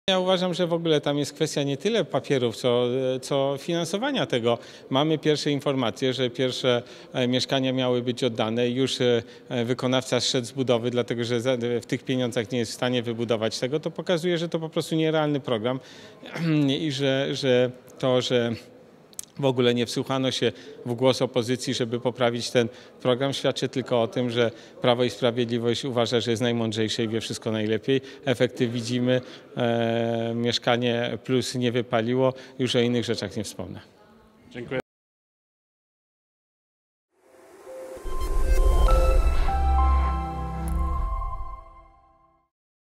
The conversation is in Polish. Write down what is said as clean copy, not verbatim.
Ja uważam, że w ogóle tam jest kwestia nie tyle papierów, co finansowania tego. Mamy pierwsze informacje, że pierwsze mieszkania miały być oddane. Już wykonawca zszedł z budowy, dlatego że w tych pieniądzach nie jest w stanie wybudować tego. To pokazuje, że to po prostu nierealny program i że w ogóle nie wsłuchano się w głos opozycji, żeby poprawić ten program. Świadczy tylko o tym, że Prawo i Sprawiedliwość uważa, że jest najmądrzejsze i wie wszystko najlepiej. Efekty widzimy. Mieszkanie Plus nie wypaliło. Już o innych rzeczach nie wspomnę. Dziękuję.